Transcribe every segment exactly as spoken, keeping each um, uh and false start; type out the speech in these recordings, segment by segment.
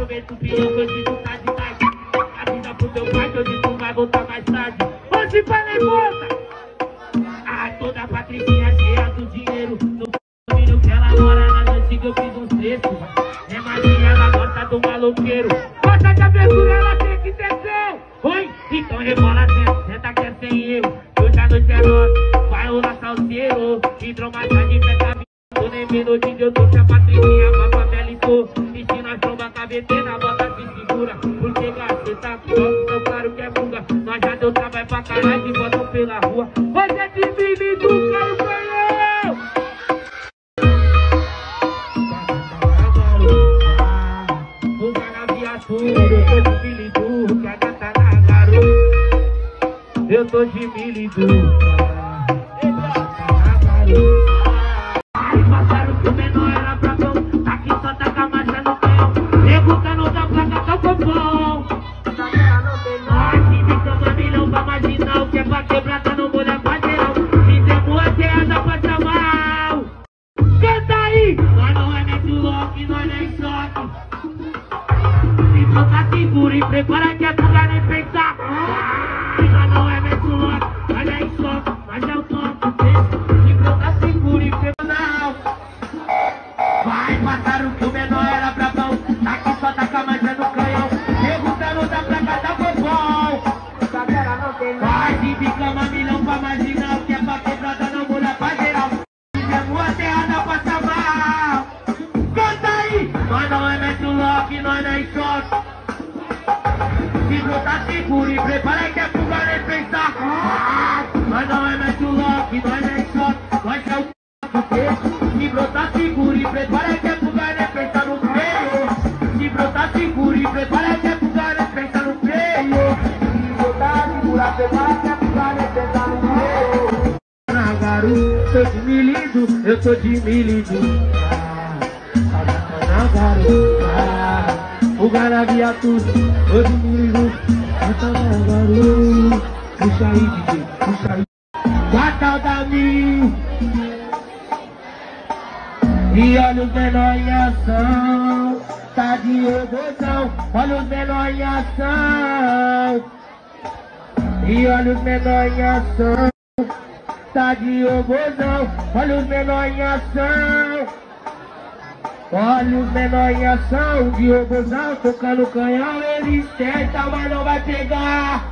prometo pilão, que hoje tu tá de tarde. Avisa pro teu pai que hoje tu vai voltar mais tarde. Hoje pra nervosa. Ah, toda a patricinha cheia do dinheiro. No condomínio que ela mora nas antigas eu fiz um trecho. É magia, ela gosta do maloqueiro. Gosta de abertura, ela tem que descer. Oi, então rebola dentro, senta que é sem erro. Hoje a noite é nossa, vai rolar salseiro. Hidromassagem, festa, tô nem vendo de eu tô. Se a patricinha vai pra bela e tô. E se nós tromba cabeceira, bota se segura. Porque gastei tá próximo, então claro que é fuga. Nós já deu trabalho pra caralho e botam pela rua. Hoje é de mim do Caio Canhão. Fuga na viatura, eu tô de milho duro, que a gata na garoto. Eu tô de milho duro, que a gata na garoto. Ai, passaram que o menor era brabão. Aqui só tá com a marcha no canhão. Perguntando da placa do copom. Ai, se me chama milhão pra marginal. Que é pra quebrar, tá no molho, é pra geral. Fizemos até anda pra chamar. Canta aí! Nós não é mete o lock, nós nem choque. Se trocar seguro e prepara que é fuga nem pensar. Nós não é mete o lock, nós nem choque. Mas é o toque. Se trocar seguro e prepara. Vai, mataram que o menor era brabão. Aqui só tá com a mancha no canhão. Perguntando da placa da bobão. Vai, se bicama milhão pra marginal. Que é pra quebrada, não muda pra geral. Fizemos a terra da passa mal. Canta aí! Nós não é mete o lock, nós não é choque. Se brotar seguro e prepara que é fuga nem pensar. Nós não é mete o lock, nós não é choque. Nós é o se brotar seguro e prepara que é fuga nem pensar no freio. Se brotar seguro e prepara que é fuga nem pensar no freio. Se brotar segura, prepara que é fuga nem pensar no freio. Na garoto, tô de milido, eu tô de milido. Na garoto, fuga na viatura, tô de milido. Tá na garoto, puxa aí, D J, puxa aí. Quatro da mil. E olha os menor em ação, tá de obosão. Olha os menor em ação. E olha os menor em ação, tá de obosão. Olha os menor em ação. Olha os menor em ação, de obosão. Tocando canhão, eles tentam, mas não vai pegar.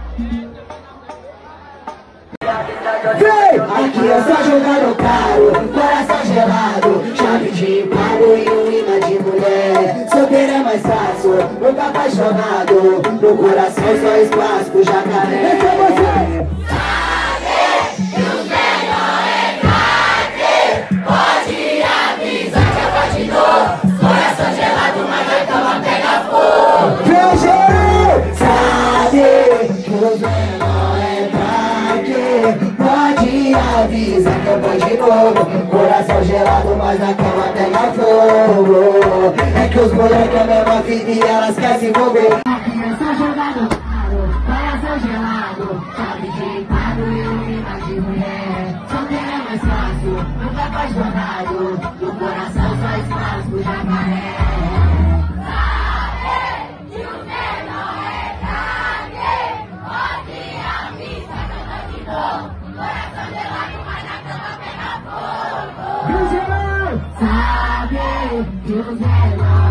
Vem! Aqui é só jogando caro, coração gelado, chave de pau e um imã de mulher. Solteiro é mais fácil, nunca apaixonado, no coração só espaço pro jacaré. Esse é você! Sabe que os menor é craque, pode avisar que é batidor. Coração gelado, mas a cama pega fogo. Veja! Sabe que os menor é pode avisar que eu vou de novo. Coração gelado, mas na cama pega fogo. É que os moleques é a mesma vida e elas querem se envolver. Aqui é só jogado caro, coração gelado, chave de paro e um imã de mulher. Solteiro é mais fácil, nunca apaixonado, no coração só espaço pro jacaré. Sabe que os menores